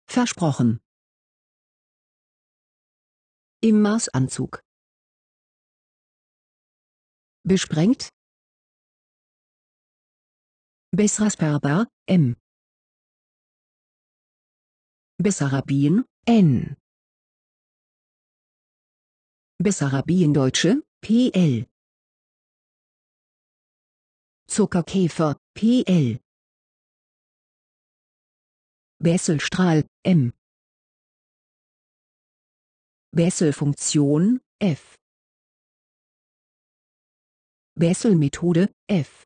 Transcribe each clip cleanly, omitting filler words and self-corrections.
Versprochen. Im Maßanzug. Besprengt. Bessrasperber, M. Bessarabien, N. Bessarabiendeutsche, PL. Zuckerkäfer, PL. Besselstrahl, M. Besselfunktion, F. Besselmethode, F.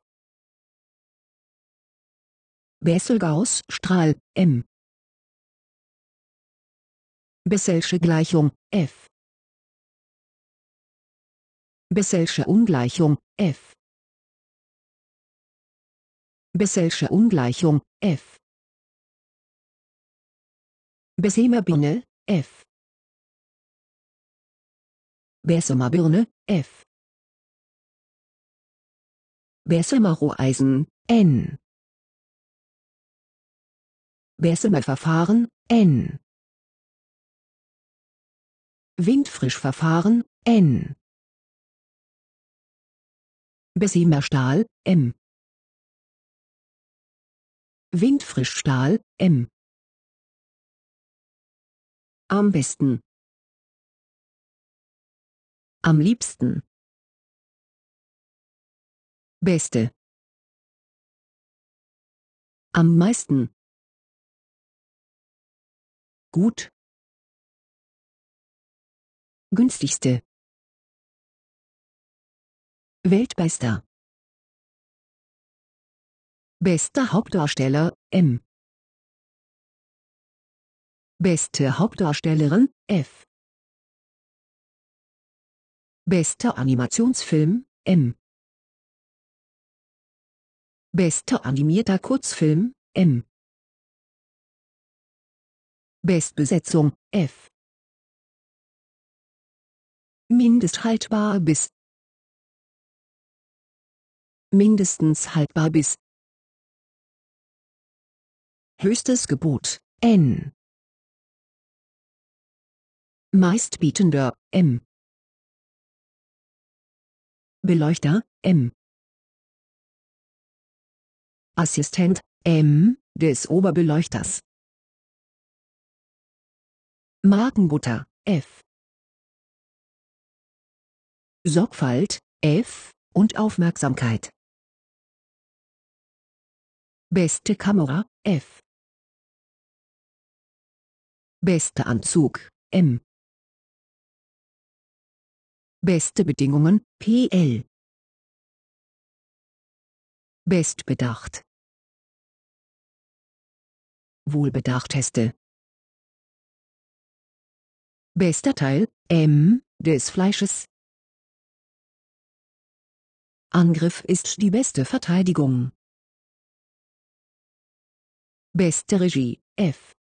Bessel-Gauß-Strahl, M. Besselsche Gleichung, F. Besselsche Ungleichung, F. Besselsche Ungleichung, F. Bessemer Birne, F. Bessemer Birne, F. Bessemer Roheisen, N. Bessemer Verfahren, N. Windfrischverfahren, N. Bessemer Stahl, M. Windfrischstahl, M. Am besten. Am liebsten. Beste. Am meisten. Gut. Günstigste. Weltbester. Bester Hauptdarsteller, M. Beste Hauptdarstellerin, F. Bester Animationsfilm, M. Bester animierter Kurzfilm, M. Bestbesetzung, F. Mindesthaltbar bis. Mindestens haltbar bis. Höchstes Gebot, N. Meistbietender, M. Beleuchter, M. Assistent, M, des Oberbeleuchters. Markenbutter, F. Sorgfalt, F, und Aufmerksamkeit. Beste Kamera, F. Beste Anzug, M. Beste Bedingungen, PL. Bestbedacht. Wohlbedachteste. Bester Teil, M, des Fleisches. Angriff ist die beste Verteidigung. Beste Regie, F.